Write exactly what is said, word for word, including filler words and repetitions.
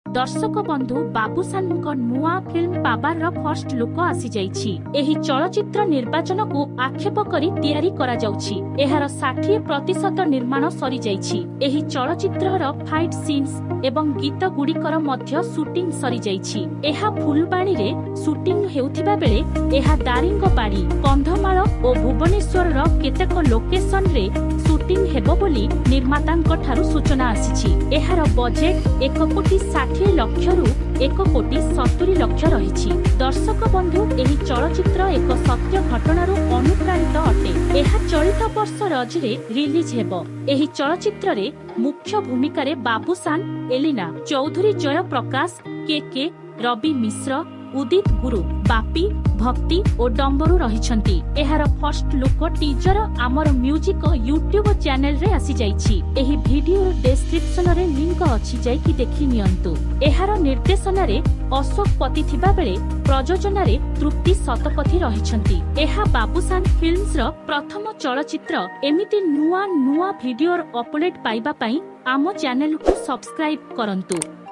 दर्शक बंधु बाबूसान नुआ फिल्म पाबार फर्स्ट लुक आसी जाइछि। एही चलचित्र निर्वाचन को आक्षेप करी तैयारी करा जाउछि। एहार षाठी प्रतिशत निर्माण सरी जाइछि। एही चलचित्रर फाइट सीन्स एवं गीत गुड़िकर मध्य शूटिंग सरी जाइछि। एहा फुलबाणी रे शूटिंग हेउथिबा बेले एहा दारिंगबाड़ी, कंधमाल और भुवनेश्वर रो केतेक लोकेशन रे शूटिंग हेबो बोली निर्मातांक ठारू सूचना आसीछि। एहार बजेट एक कोटी षाठी लक्ष रु एक कोटी सत्तरी लक्ष रहिछि। दर्शक बंधु एही चलचित्र एक सत्य घटनारू अनुप्राणित अटे। एहा चलित वर्ष रजरे रिलीज हेबो। एही चलचित्र रे मुख्य भूमिका रे बाबूसान, एलिना चौधरी, जय प्रकाश, के के, रवि मिश्र, उदित गुरु, बापी, भक्ति और डम्बरू रहिछंती। एहार फर्स्ट लुक टीजर आमर म्यूजिक यूट्यूब चैनल रे आसी जाइछि। एही वीडियो डिस्क्रिप्शन रे लिंक अछि, जाई कि देखि नियंतु। एहार निर्देशन रे अशोक पति थिबा बेले प्रयोजन रे तृप्ति शतपथी रहिछंती। एहा बाबूसान फिल्म्स रो प्रथम चलचित्र। एमिति नुआ नुआ वीडियो अपडेट पाइबा पई आम चैनल को सब्सक्राइब करंतु।